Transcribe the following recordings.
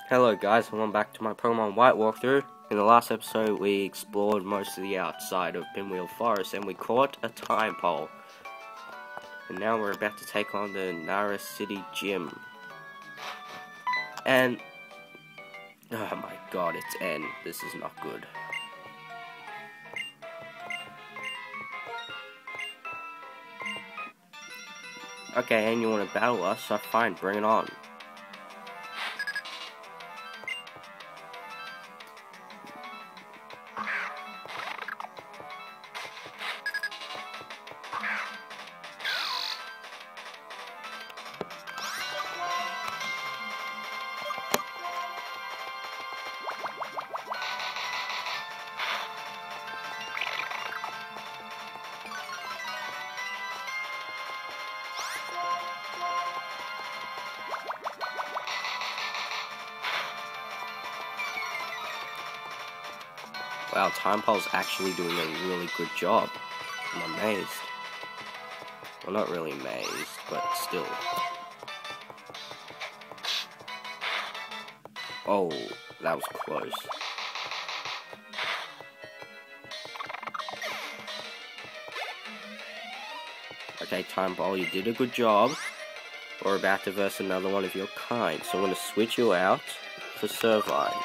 Hello guys, welcome back to my Pokemon White walkthrough. In the last episode we explored most of the outside of Pinwheel Forest and we caught a time pole. And now we're about to take on the Nara City Gym. And oh my god, it's N. This is not good. Okay, and you want to battle us, so fine, bring it on. Wow, Time Pole's actually doing a really good job. I'm amazed. Well, not really amazed, but still. Oh, that was close. Okay, Time Pole, you did a good job. We're about to verse another one of your kind, so I'm going to switch you out for Servine.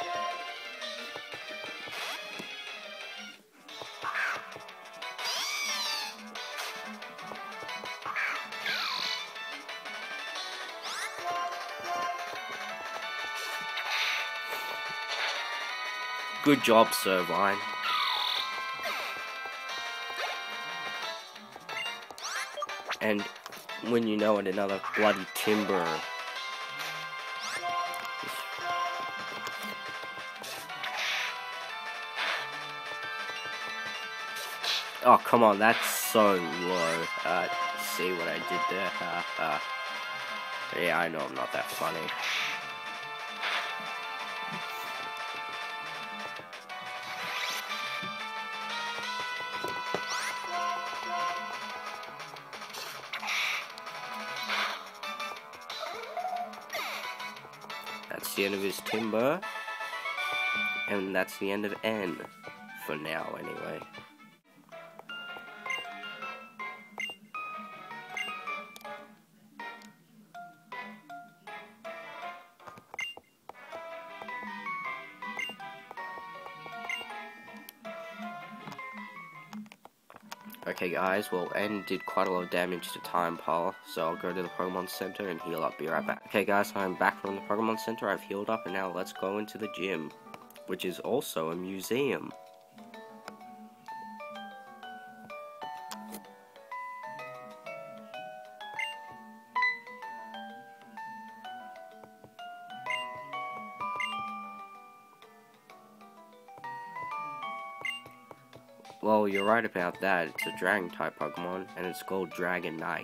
Good job, Servine. And when you know it, another bloody Timber. Oh, come on, that's so low. See what I did there? Yeah, I know I'm not that funny. That's the end of his Timber. And that's the end of N. For now, anyway. Okay guys, well N did quite a lot of damage to Time Pole, so I'll go to the Pokemon Center and heal up, be right back. Okay guys, I'm back from the Pokemon Center, I've healed up, and now let's go into the gym, which is also a museum. Well, you're right about that, it's a Dragon-type Pokemon, and it's called Dragonite.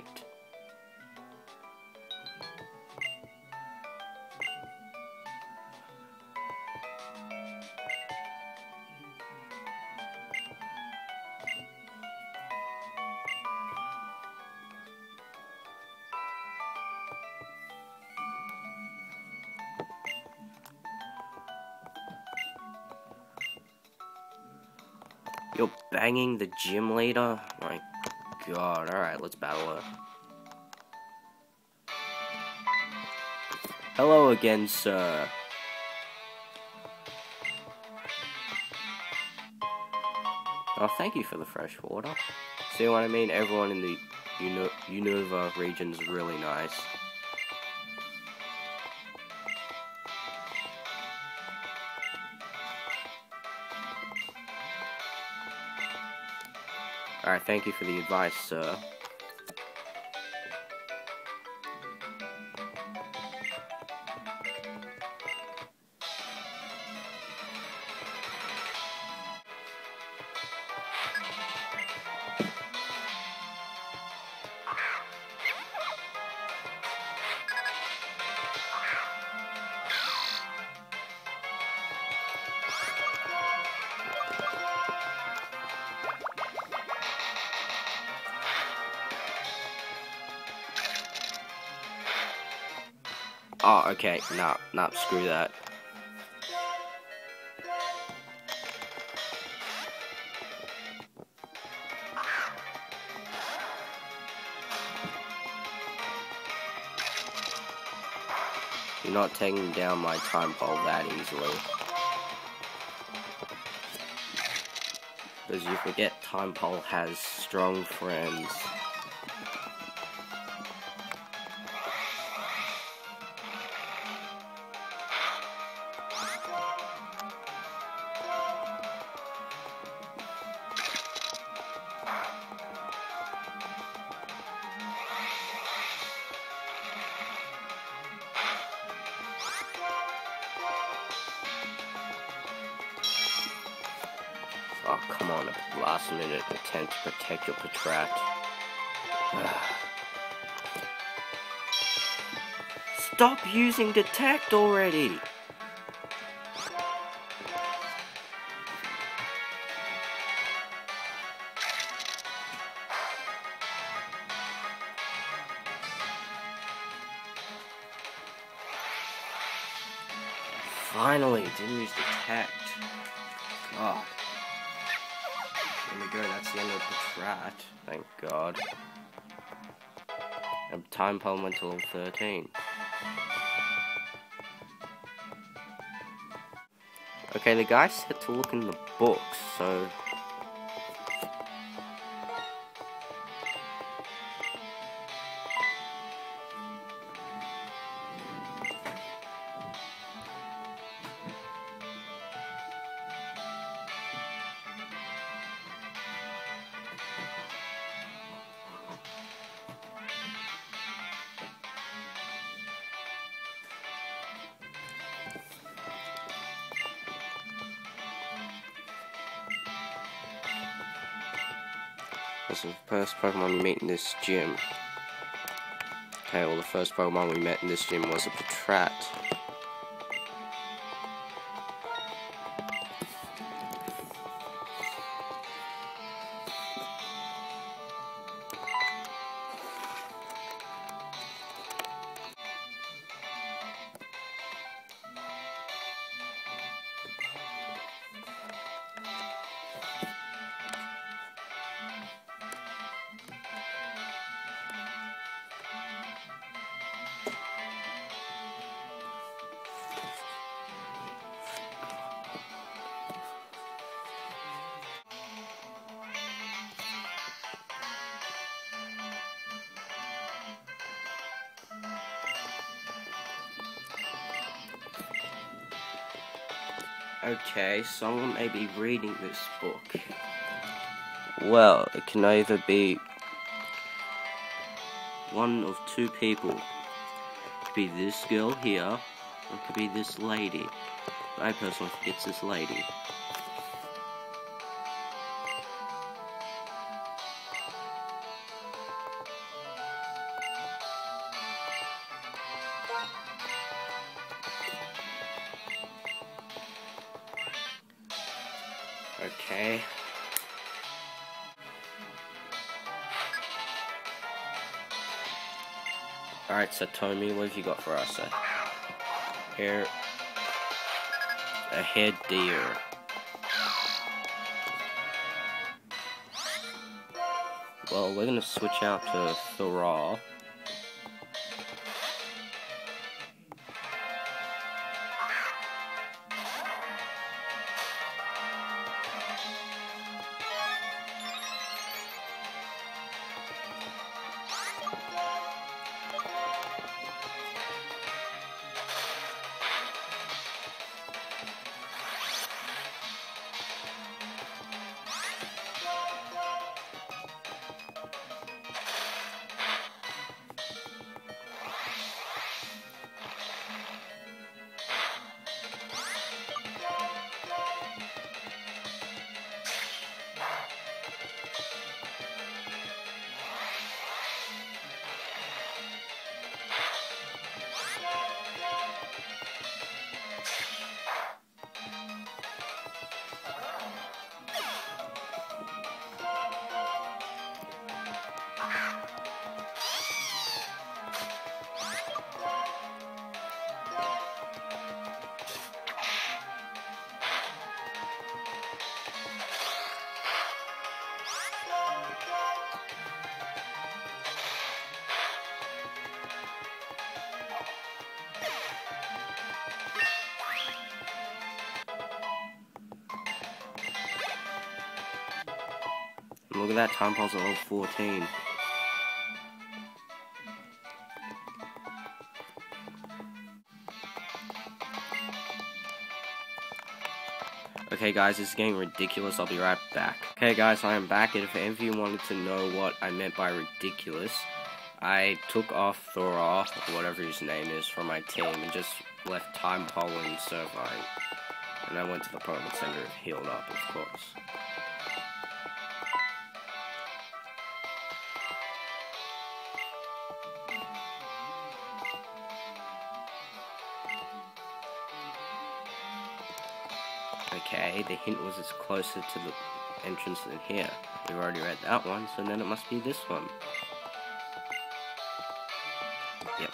You're banging the gym leader? My god, alright, let's battle her. Hello again, sir. Oh, thank you for the fresh water. See what I mean? Everyone in the Unova region is really nice. Alright, thank you for the advice, sir. Oh, okay, nah, screw that. You're not taking down my time pole that easily. Because you forget time pole has strong friends. Oh, come on, a last minute attempt to protect your Patrat. Stop using detect already! Finally, didn't use detect. God. There we go, that's the end of the Patrat. Thank God. And time pole went to level 13. Okay, the guy said to look in the books, so... This is the first Pokemon you meet in this gym. Okay, well the first Pokemon we met in this gym was a Patrat. Okay, someone may be reading this book. Well, it can either be one of two people. It could be this girl here, or it could be this lady. I personally think it's this lady. Okay. Alright, so Tommy, what have you got for us? A head deer. Well, we're gonna switch out to Thurah. Look at that, time pulse at level 14. Okay guys, this is getting ridiculous, I'll be right back. Okay guys, I am back, and if any of you wanted to know what I meant by ridiculous, I took off Thora, whatever his name is, from my team, and just left Time Pole and Servine. And I went to the Pokemon Center and healed up, of course. Okay, the hint was it's closer to the entrance than here. We've already read that one, so then it must be this one. Yep.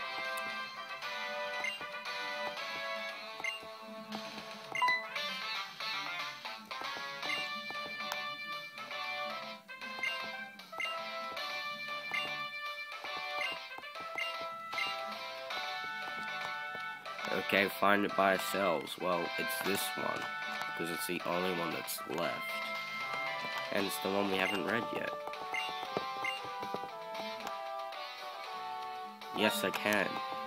Okay, find it by ourselves. Well, it's this one, because it's the only one that's left. And it's the one we haven't read yet. Yes, I can.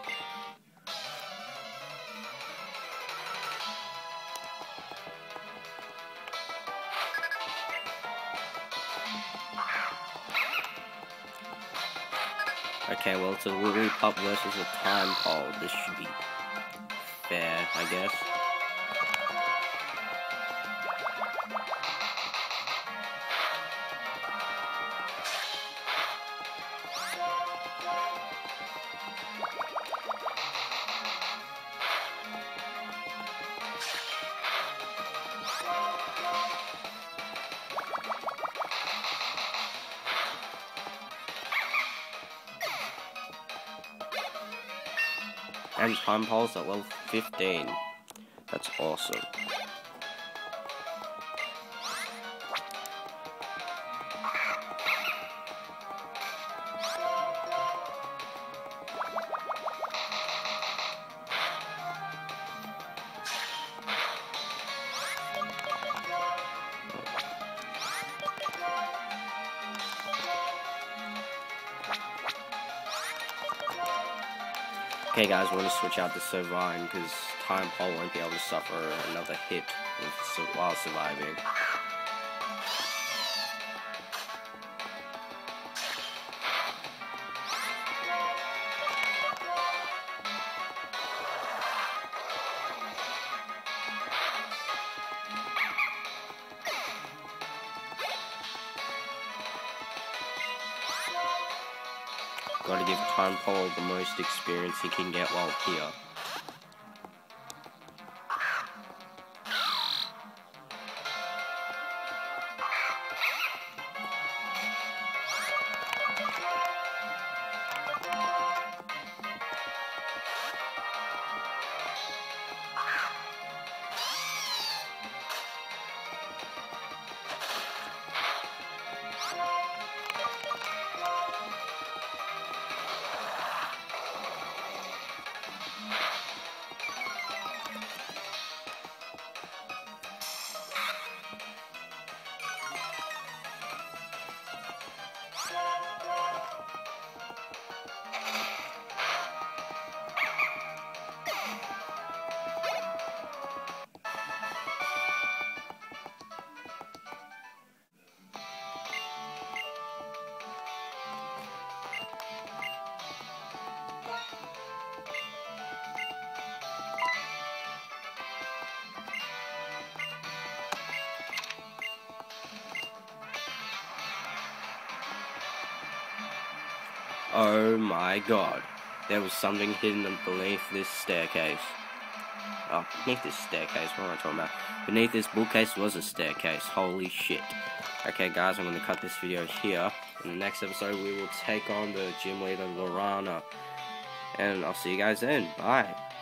Okay, well, it's a Lillipup versus a Time Pole. This should be fair, I guess. And Time Pulse at level 15. That's awesome. Okay guys, we're going to switch out to Servine because Time Pole won't be able to suffer another hit while surviving. Gotta give Time Pole the most experience he can get while here. Oh my god. There was something hidden beneath this staircase. Oh, beneath this staircase, what am I talking about? Beneath this bookcase was a staircase. Holy shit. Okay guys, I'm going to cut this video here. In the next episode we will take on the gym leader, Lorana. And I'll see you guys then. Bye.